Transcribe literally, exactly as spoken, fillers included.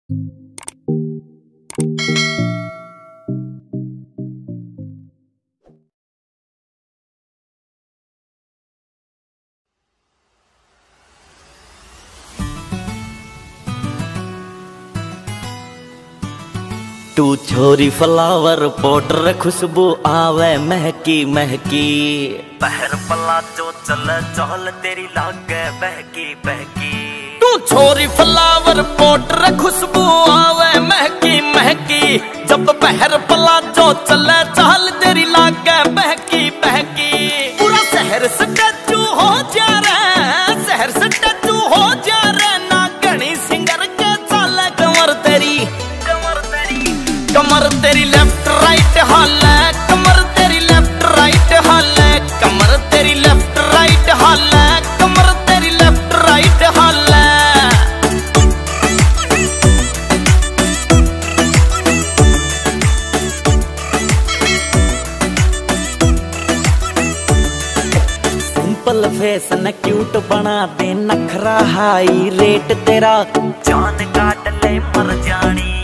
तू छोरी flower powder खुशबू आवे महकी महकी, पहर पला जो चले चहल तेरी लागे बहकी बहकी। तू छोरी फ्लावर पाउडर खुशबू आवे महकी महकी, जब पहर पला जो चले चहल तेरी लागे बहकी बहकी। पूरा शहर स्टैचू हो जा रे, शहर स्टैचू हो जा रे, ना गणी सिंगर के चाले कमर तेरी कमर तेरी लेफ्ट राइट हाल है, कमर तेरी लेफ्ट राइट हाल है, कमर तेरी लेफ्ट राइट हाल है, कमर तेरी लेफ्ट राइट हाल है। सिंपल फेस न क्यूट बना दे, नखरा हाई रेट तेरा जान काट ले मर जानी।